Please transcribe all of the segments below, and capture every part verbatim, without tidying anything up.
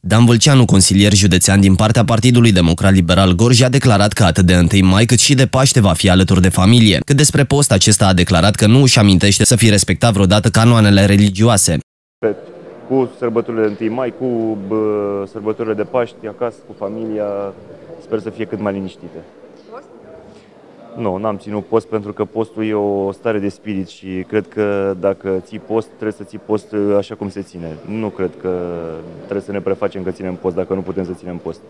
Dan Vâlceanu, consilier județean din partea Partidului Democrat Liberal Gorj, a declarat că atât de întâi mai cât și de Paște va fi alături de familie. Cât despre post, acesta a declarat că nu își amintește să fi respectat vreodată canoanele religioase. Cu sărbătorile de întâi mai, cu bă, sărbătorile de Paști, acasă, cu familia, sper să fie cât mai liniștite. Post? Nu, n-am ținut post pentru că postul e o stare de spirit și cred că dacă ții post, trebuie să ții post așa cum se ține. Nu cred că trebuie să ne prefacem că ținem post dacă nu putem să ținem post.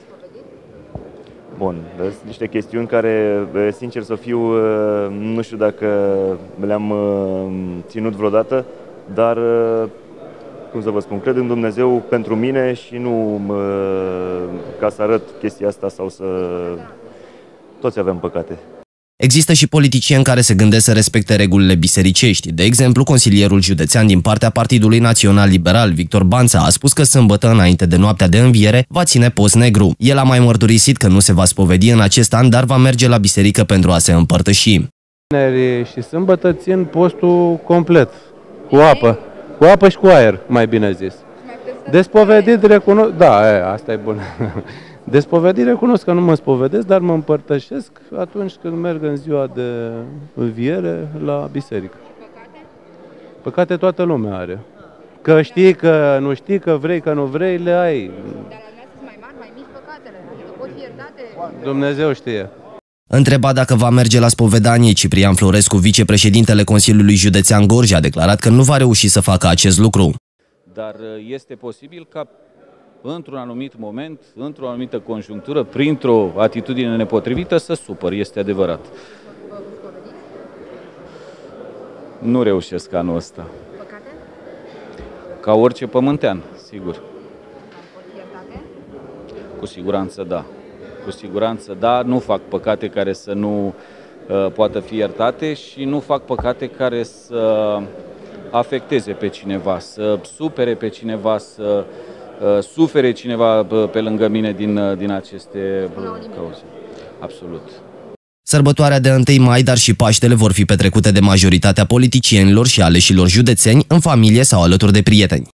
Bun, sunt niște chestiuni care, sincer să fiu, nu știu dacă le-am ținut vreodată, dar, cum să vă spun, cred în Dumnezeu pentru mine și nu ca să arăt chestia asta sau să... Toți avem păcate. Există și politicieni care se gândesc să respecte regulile bisericești. De exemplu, consilierul județean din partea Partidului Național Liberal, Victor Banța, a spus că sâmbătă, înainte de noaptea de înviere, va ține post negru. El a mai mărturisit că nu se va spovedi în acest an, dar va merge la biserică pentru a se împărtăși. Vineri și sâmbătă țin postul complet, cu apă, cu apă și cu aer, mai bine zis. Despovedit recunosc, da, asta e bun. Despovedit recunosc că nu mă spovedesc, dar mă împărtășesc atunci când merg în ziua de înviere la biserică. Păcate? Păcate toată lumea are. Că știi, că nu știi, că vrei, că nu vrei, le ai. Dar la dumneavoastră sunt mai mari, mai mici păcatele, adică pot fi iertate? Dumnezeu știe. Întrebat dacă va merge la spovedanie, Ciprian Florescu, vicepreședintele Consiliului Județean Gorj, a declarat că nu va reuși să facă acest lucru. Dar este posibil ca într-un anumit moment, într-o anumită conjunctură, printr-o atitudine nepotrivită, să supăr, este adevărat. Nu reușesc anul ăsta. Păcate? Ca orice pământean, sigur. Cu siguranță da. Cu siguranță da, nu fac păcate care să nu uh, poată fi iertate și nu fac păcate care să afecteze pe cineva, să supere pe cineva, să uh, sufere cineva pe lângă mine din, din aceste uh, cauze. Absolut. Sărbătoarea de întâi mai, dar și Paștele vor fi petrecute de majoritatea politicienilor și aleșilor județeni în familie sau alături de prieteni.